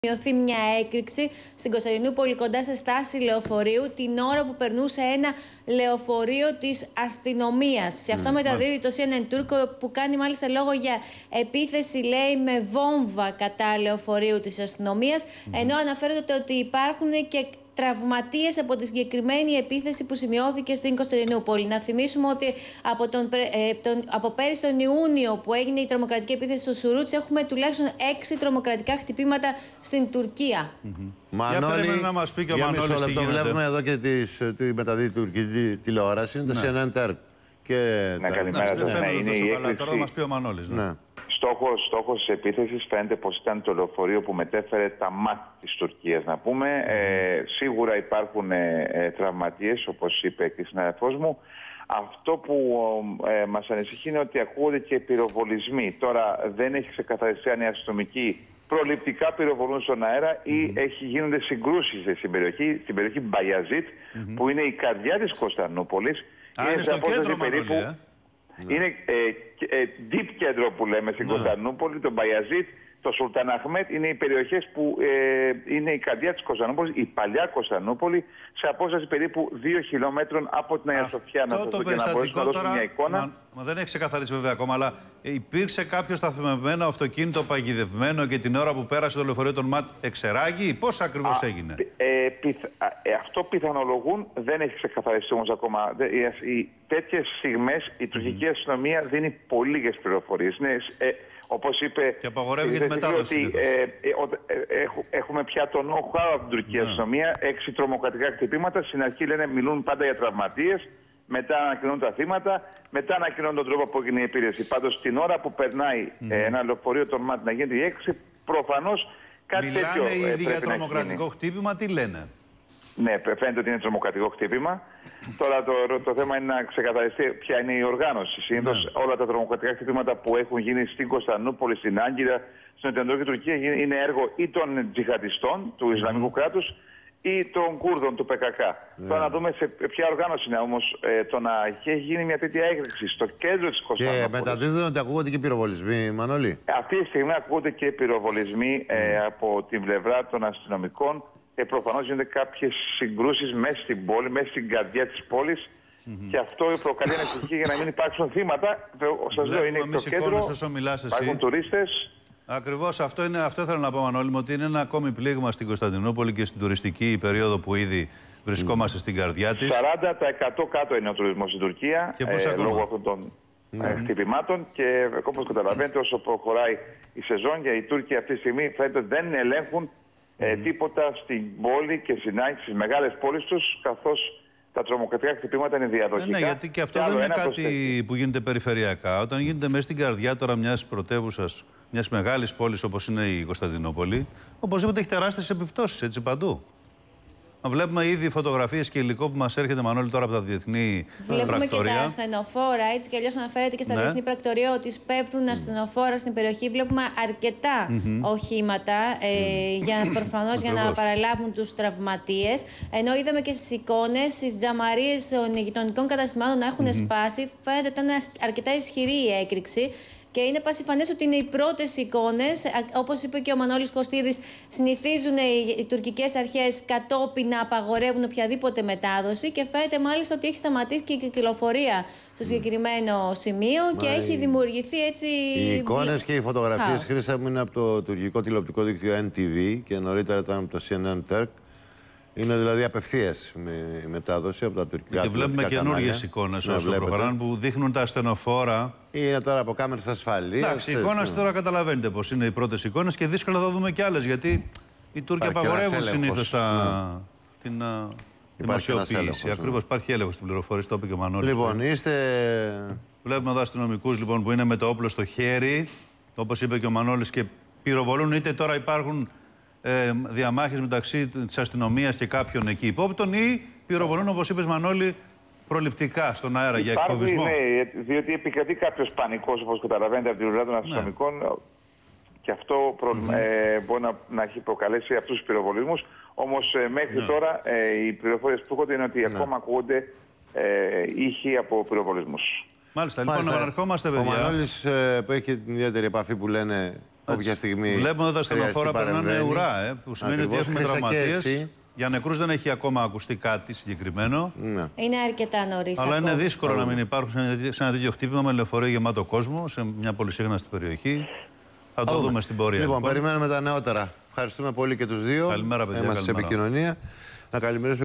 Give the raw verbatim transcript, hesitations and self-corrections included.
σημειωθεί μια έκρηξη στην Κωνσταντινούπολη κοντά σε στάση λεωφορείου την ώρα που περνούσε ένα λεωφορείο της αστυνομίας. Σε αυτό mm, μεταδίδει το σι εν εν Turk, που κάνει μάλιστα λόγο για επίθεση, λέει, με βόμβα κατά λεωφορείου της αστυνομίας, mm. ενώ αναφέρεται ότι υπάρχουν και τραυματίες από τη συγκεκριμένη επίθεση που σημειώθηκε στην Κωνσταντινούπολη. Να θυμίσουμε ότι από, τον, ε, τον, από πέρυσι τον Ιούνιο που έγινε η τρομοκρατική επίθεση στο Σουρούτς έχουμε τουλάχιστον έξι τρομοκρατικά χτυπήματα στην Τουρκία. Mm-hmm. Μανώλη, να μας πει και ο για Μανώλης μισό λεπτό, βλέπουμε εδώ και τις, τη μεταδίδει τουρκική τηλεόραση, είναι το σι εν εν Turk. Και να, τα... καλημέρα, ναι, ναι, είναι η έκρηξη. Τώρα θα μας πει ο Μανώλης. Ναι. Ναι. Στόχος, στόχος της επίθεσης φαίνεται πως ήταν το λεωφορείο που μετέφερε τα ΜΑΤ της Τουρκίας, να πούμε. Ε, σίγουρα υπάρχουν ε, τραυματίες, όπως είπε και η συνάδελφός μου. Αυτό που ε, μας ανησυχεί είναι ότι ακούγονται και πυροβολισμοί. Τώρα δεν έχει ξεκαθαριστεί αν οι αστυνομικοί προληπτικά πυροβολούν στον αέρα ή mm-hmm. έχει, γίνονται συγκρούσεις στην περιοχή, στην περιοχή Μπαγιαζίτ, mm-hmm. που είναι η καρδιά της Κωνσταντινούπολης. Α, είναι, είναι στο κέντρο, περίπου, Μανώλη, ε? Είναι ε, ε, deep κέντρο που λέμε στην ναι. Κωνσταντινούπολη, το Μπαγιαζίτ, το Σουλτάν Αχμέτ, είναι οι περιοχές που ε, είναι η καρδιά της Κωνσταντινούπολης, η παλιά Κωνσταντινούπολη, σε απόσταση περίπου δύο χιλιόμετρων από την Αγία Σοφιά. Να το περιστατικό τώρα, μια εικόνα. Μα, μα δεν έχει ξεκαθαρίσει βέβαια ακόμα, αλλά υπήρξε κάποιο σταθμευμένο αυτοκίνητο παγιδευμένο και την ώρα που πέρασε το λεωφορείο των ΜΑΤ εξεράγει. Πώς ακριβώς έγινε? Ε, πιθ, ε, αυτό πιθανολογούν, δεν έχει ξεκαθαριστεί όμως ακόμα. Τέτοιες στιγμές η τουρκική mm. αστυνομία δίνει πολύ λίγες πληροφορίες. Ε, όπως είπε, και απαγορεύει και τη μετάδοση. Ότι, ε, ε, ε, έχουμε πια το know-how από την τουρκική yeah. αστυνομία. Έξι τρομοκρατικά χτυπήματα. Στην αρχή λένε, μιλούν πάντα για τραυματίες. Μετά ανακοινώνουν τα θύματα. Μετά ανακοινώνουν τον τρόπο που έγινε η επίθεση. Πάντως την ώρα που περνάει mm. ε, ένα λεωφορείο των ΜΑΤ να γίνεται η έκρηξη, προφανώς κάτι Μιλάνε τέτοιο. Μιλάνε ε, ήδη για τρομοκρατικό χτύπημα, τι λένε? Ναι, φαίνεται ότι είναι τρομοκρατικό χτύπημα. Τώρα το, το, το θέμα είναι να ξεκαθαριστεί ποια είναι η οργάνωση. Συνήθως ναι. όλα τα τρομοκρατικά χτυπήματα που έχουν γίνει στην Κωνσταντινούπολη, στην Άγκυρα, στην Νοτιοανατολική Τουρκία είναι έργο ή των τζιχαντιστών του Ισλαμικού mm. κράτους ή των Κούρδων του πι κέι κέι. Yeah. Τώρα να δούμε σε ποια οργάνωση είναι όμως ε, το να έχει γίνει μια τέτοια έκρηξη στο κέντρο της Κωνσταντινούπολης. Και μεταδίδονται ότι ακούγονται και πυροβολισμοί, Μανώλη. Αυτή τη στιγμή ακούγονται και πυροβολισμοί mm. ε, από την πλευρά των αστυνομικών. Και προφανώς γίνονται κάποιες συγκρούσεις μέσα στην πόλη, μέσα στην καρδιά της πόλης. Mm-hmm. Και αυτό προκαλεί ανησυχία για να μην υπάρξουν θύματα. Σας λέω, είναι το κέντρο, όσο μιλάς εσύ. Υπάρχουν τουρίστες. Ακριβώς αυτό, είναι, αυτό ήθελα να πω, Μανώλη μου, ότι είναι ένα ακόμη πλήγμα στην Κωνσταντινούπολη και στην τουριστική περίοδο που ήδη βρισκόμαστε mm. στην καρδιά της. σαράντα τοις εκατό κάτω είναι ο τουρισμός στην Τουρκία, και ε, λόγω αυτών των mm. χτυπημάτων. Και όπως καταλαβαίνετε, όσο προχωράει η σεζόν, για οι Τούρκοι αυτή τη στιγμή φαίνεται ότι δεν ελέγχουν Ε, mm. τίποτα στην πόλη και στις μεγάλες πόλεις τους, καθώς τα τρομοκρατικά χτυπήματα είναι διαδοχικά. Ε, ναι, γιατί και αυτό και δεν είναι κάτι προσθέτει. που γίνεται περιφερειακά. Όταν γίνεται μέσα στην καρδιά τώρα μιας πρωτεύουσας, μιας μεγάλης πόλης όπως είναι η Κωνσταντινούπολη, οπωσδήποτε έχει τεράστιες επιπτώσεις έτσι παντού. Βλέπουμε ήδη φωτογραφίες και υλικό που μας έρχεται, Μανώλη, τώρα από τα διεθνή Βλέπουμε πρακτορία. Βλέπουμε και τα ασθενοφόρα, έτσι κι αλλιώς αναφέρεται και στα ναι. διεθνή πρακτορία ότι σπέβδουν ασθενοφόρα στην περιοχή. Βλέπουμε αρκετά mm-hmm. οχήματα ε, για, προφανώς για να παραλάβουν τους τραυματίες. Ενώ είδαμε και στις εικόνες τις τζαμαρίες των γειτονικών καταστημάτων να έχουν mm-hmm. σπάσει. Φαίνεται ότι ήταν αρκετά ισχυρή η έκρηξη. Και είναι πασιφανές ότι είναι οι πρώτες εικόνες. Όπως είπε και ο Μανώλης Κωστίδης, συνηθίζουν οι, οι τουρκικές αρχές κατόπιν να απαγορεύουν οποιαδήποτε μετάδοση και φαίνεται μάλιστα ότι έχει σταματήσει και η κυκλοφορία στο συγκεκριμένο σημείο Μα και η... έχει δημιουργηθεί έτσι... Οι εικόνες και οι φωτογραφίες, Χρύσα μου, είναι από το τουρκικό τηλεοπτικό δίκτυο εν τι βι και νωρίτερα ήταν από το σι εν εν Turk. Είναι δηλαδή απευθείας με μετάδοση από τα τουρκικά. Και βλέπουμε καινούργιες εικόνες όσο προχωράνε που δείχνουν τα ασθενοφόρα. Είναι τώρα από κάμερες ασφαλείας. Εντάξει, η εικόνα τώρα καταλαβαίνετε πως είναι οι πρώτες εικόνες και δύσκολα θα δούμε κι άλλες, γιατί οι Τούρκοι απαγορεύουν συνήθως τα... ναι. την δημοσιοποίηση. Ακριβώς, ναι. Υπάρχει έλεγχος στην πληροφορία, το είπε και ο Μανώλης. Λοιπόν, είστε... Βλέπουμε εδώ αστυνομικούς λοιπόν, που είναι με το όπλο στο χέρι, όπως είπε και ο Μανώλης, και πυροβολούν. Είτε τώρα υπάρχουν ε, διαμάχες μεταξύ της αστυνομίας και κάποιων εκεί υπόπτων, ή πυροβολούν, όπως είπες, Μανώλη, προληπτικά στον αέρα. Υπάρχει, για εκφοβισμό. Ναι, διότι επικρατεί κάποιος πανικός, όπως καταλαβαίνετε, από την πλευρά των αστυνομικών. Ναι. Και αυτό προ... mm-hmm. ε, μπορεί να, να έχει προκαλέσει αυτούς τους πυροβολισμούς. Όμως ε, μέχρι ναι. τώρα ε, οι πληροφορίες που έρχονται είναι ότι ναι. ακόμα ακούγονται ε, ήχοι από πυροβολισμούς. Μάλιστα, λοιπόν, να επαναρχόμαστε, παιδιά. Ο Μανώλης ε, που έχει την ιδιαίτερη επαφή που λένε όποια στιγμή. Βλέπουμε εδώ τα στενοφόρα περνάνε ουρά, ε, που σημαίνει Ακριβώς, ότι έχουμε τραυματίες. Για νεκρούς δεν έχει ακόμα ακουστεί κάτι συγκεκριμένο. Ναι. Είναι αρκετά νωρίς. Αλλά ακόμα. είναι δύσκολο να μην υπάρχουν σε ένα τέτοιο χτύπημα με λεωφορείο γεμάτο κόσμο, σε μια πολυσύγναστη περιοχή. Θα το δούμε στην πορεία. Λοιπόν, λοιπόν, περιμένουμε τα νεότερα. Ευχαριστούμε πολύ και τους δύο. Καλημέρα, παιδιά. Είμαστε σε επικοινωνία. Να καλημερίσουμε.